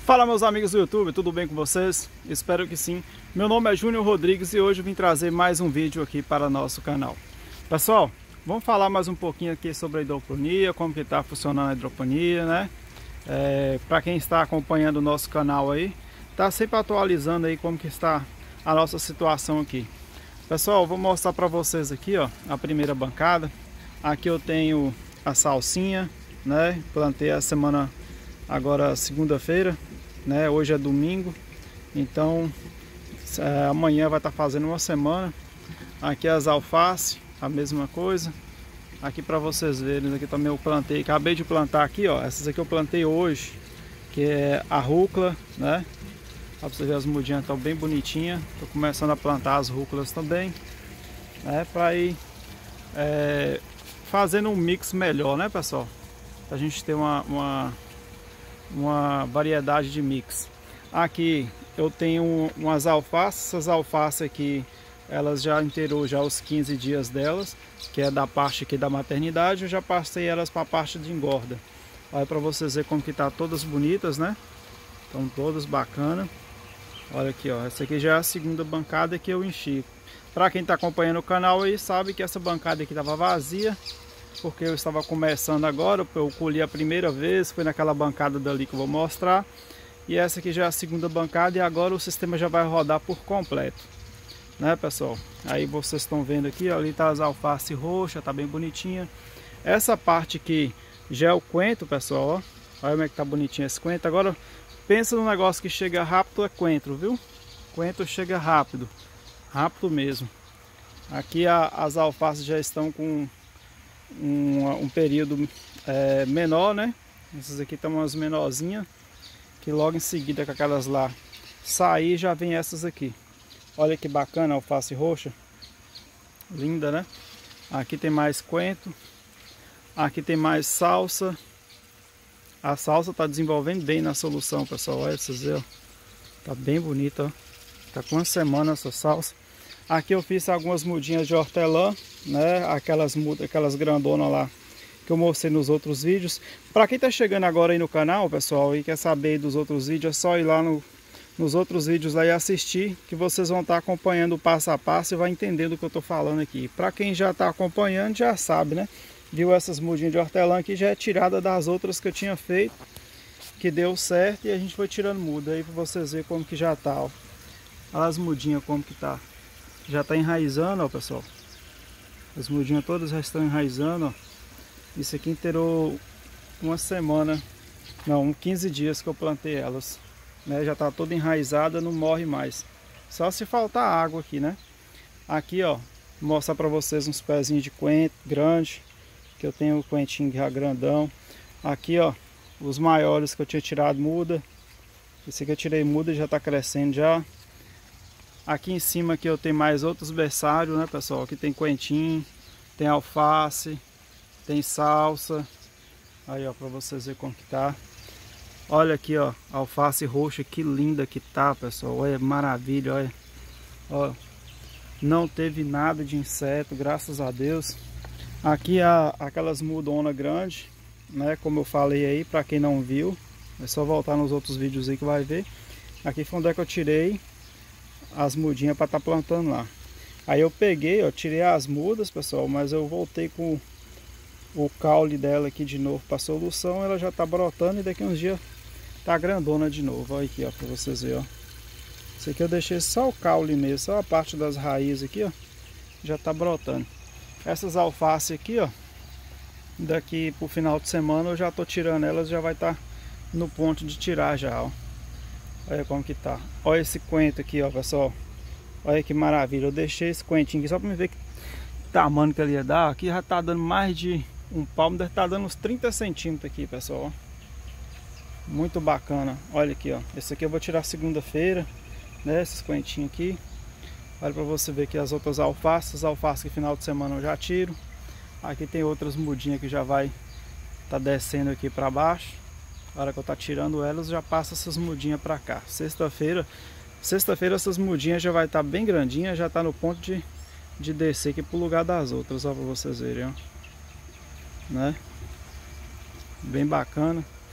Fala, meus amigos do YouTube, tudo bem com vocês? Espero que sim. Meu nome é Júnior Rodrigues e hoje eu vim trazer mais um vídeo aqui para nosso canal. Pessoal, vamos falar mais um pouquinho aqui sobre a hidroponia, como que está funcionando a hidroponia, né? Para quem está acompanhando o nosso canal aí, tá sempre atualizando aí como que está a nossa situação aqui. Pessoal, vou mostrar para vocês aqui, ó, a primeira bancada. Aqui eu tenho a salsinha, né? Plantei a semana agora segunda-feira, né? Hoje é domingo, então amanhã vai estar fazendo uma semana. Aqui as alface, a mesma coisa. Aqui para vocês verem, aqui também eu plantei, acabei de plantar aqui, ó. Essas aqui eu plantei hoje, que é a rúcula, né? Para você ver, as mudinhas estão bem bonitinhas. Tô começando a plantar as rúculas também, né? Para ir fazendo um mix melhor, né, pessoal? Pra gente ter uma variedade de mix. Aqui eu tenho umas alfaces. Essas alfaces aqui, elas já inteirou já os 15 dias delas, que é da parte aqui da maternidade. Eu já passei elas para a parte de engorda. Olha para vocês verem como que tá, todas bonitas, né? Estão todas bacana. Olha aqui, ó, essa aqui já é a segunda bancada que eu enchi. Para quem está acompanhando o canal aí, sabe que essa bancada aqui estava vazia, porque eu estava começando agora. Eu colhi a primeira vez, foi naquela bancada dali que eu vou mostrar. E essa aqui já é a segunda bancada e agora o sistema já vai rodar por completo, né, pessoal? Aí vocês estão vendo aqui, ó, ali tá as alface roxa, tá bem bonitinha. Essa parte aqui já é o coentro, pessoal, ó. Olha como é que tá bonitinho esse coentro. Agora pensa num negócio que chega rápido, é coentro, viu? Coentro chega rápido, rápido mesmo. Aqui as alfaces já estão com um período menor, né? Essas aqui estão umas menorzinhas, que logo em seguida com aquelas lá sair, já vem essas aqui. Olha que bacana a alface roxa, linda, né? Aqui tem mais coentro, aqui tem mais salsa. A salsa está desenvolvendo bem na solução, pessoal. Olha vocês verem, tá bem bonita, ó. Tá com uma semana essa salsa. Aqui eu fiz algumas mudinhas de hortelã, né? Aquelas grandonas lá que eu mostrei nos outros vídeos. Para quem tá chegando agora aí no canal, pessoal, e quer saber dos outros vídeos, é só ir lá nos outros vídeos lá e assistir, que vocês vão estar acompanhando o passo a passo e vai entendendo o que eu tô falando aqui. Para quem já tá acompanhando, já sabe, né? Viu essas mudinhas de hortelã aqui, já é tirada das outras que eu tinha feito, que deu certo, e a gente foi tirando muda aí para vocês verem como que já tá, ó. Olha as mudinhas como que tá. Já tá enraizando, ó, pessoal. As mudinhas todas já estão enraizando, ó. Isso aqui inteirou uma semana, não, 15 dias que eu plantei elas, né? Já tá toda enraizada, não morre mais. Só se faltar água aqui, né? Aqui, ó, vou mostrar para vocês uns pezinhos de coentro grande, que eu tenho o coentinho já grandão. Aqui, ó, os maiores que eu tinha tirado muda. Esse aqui eu tirei muda e já tá crescendo já. Aqui em cima aqui eu tenho mais outros berçários, né, pessoal? Aqui tem coentinho, tem alface, tem salsa. Aí, ó, para vocês verem como que tá. Olha aqui, ó, alface roxa, que linda que tá, pessoal. Olha, maravilha, olha. Ó, não teve nada de inseto, graças a Deus. Aqui aquelas mudonas grandes, né? Como eu falei aí, para quem não viu, é só voltar nos outros vídeos aí que vai ver. Aqui foi onde é que eu tirei as mudinhas para estar plantando lá. Aí eu peguei, ó, tirei as mudas, pessoal, mas eu voltei com o caule dela aqui de novo para solução. Ela já tá brotando e daqui uns dias tá grandona de novo. Olha aqui, ó, para vocês verem, ó. Isso aqui eu deixei só o caule mesmo, só a parte das raízes aqui, ó, já tá brotando. Essas alface aqui, ó, daqui pro final de semana eu já tô tirando elas, já vai estar no ponto de tirar já, ó. Olha como que tá. Olha esse coentro aqui, ó, pessoal. Olha que maravilha. Eu deixei esse coentinho aqui só para me ver que tamanho que ele ia dar. Aqui já tá dando mais de um palmo, deve estar dando uns 30 centímetros aqui, pessoal. Muito bacana. Olha aqui, ó. Esse aqui eu vou tirar segunda-feira, né? Esses coentinhos aqui. Olha para você ver aqui as outras alfaces. As alfaces que final de semana eu já tiro. Aqui tem outras mudinhas que já vai tá descendo aqui para baixo. Na hora que eu tá tirando elas, já passa essas mudinhas para cá. Sexta-feira essas mudinhas já vai estar bem grandinhas, já tá no ponto de descer aqui pro lugar das outras, ó, para vocês verem, ó. Né? Bem bacana.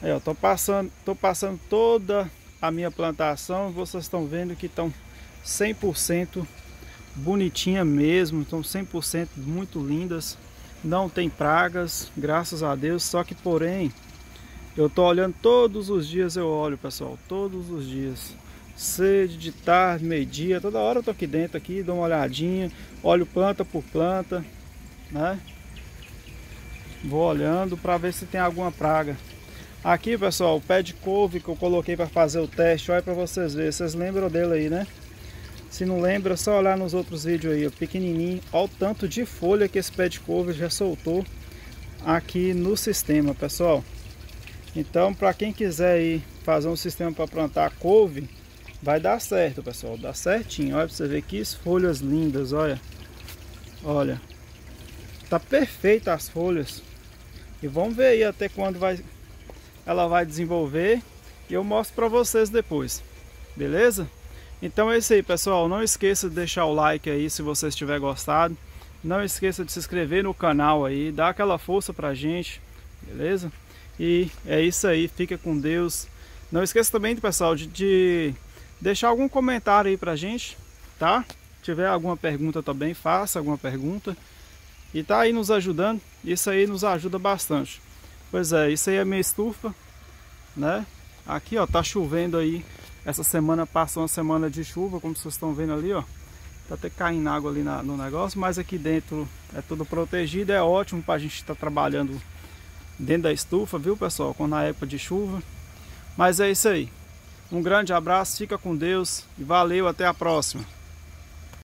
Aí, ó, tô passando toda a minha plantação. Vocês estão vendo que estão 100% bonitinha mesmo, estão 100% muito lindas. Não tem pragas, graças a Deus. Só que porém, eu tô olhando todos os dias, eu olho, pessoal, todos os dias. Cedo, de tarde, meio-dia, toda hora eu tô aqui dentro aqui, dou uma olhadinha, olho planta por planta, né? Vou olhando para ver se tem alguma praga. Aqui, pessoal, o pé de couve que eu coloquei para fazer o teste, olha para vocês verem. Vocês lembram dele aí, né? Se não lembra, é só olhar nos outros vídeos aí, ó, pequenininho. Olha o tanto de folha que esse pé de couve já soltou aqui no sistema, pessoal. Então, para quem quiser ir fazer um sistema para plantar couve, vai dar certo, pessoal. Dá certinho. Olha para você ver que folhas lindas, olha. Olha. Tá perfeita as folhas. E vamos ver aí até quando ela vai desenvolver. E eu mostro para vocês depois. Beleza? Então é isso aí, pessoal. Não esqueça de deixar o like aí se você tiver gostado. Não esqueça de se inscrever no canal aí. Dá aquela força pra gente. Beleza? E é isso aí. Fica com Deus. Não esqueça também, pessoal, de deixar algum comentário aí pra gente, tá? Se tiver alguma pergunta também, faça alguma pergunta. E tá aí nos ajudando. Isso aí nos ajuda bastante. Pois é, isso aí é minha estufa, né? Aqui, ó, tá chovendo aí. Essa semana passou uma semana de chuva, como vocês estão vendo ali, ó. Tá até caindo água ali no negócio, mas aqui dentro é tudo protegido. É ótimo pra gente estar trabalhando dentro da estufa, viu, pessoal? Quando na época de chuva. Mas é isso aí. Um grande abraço, fica com Deus e valeu, até a próxima.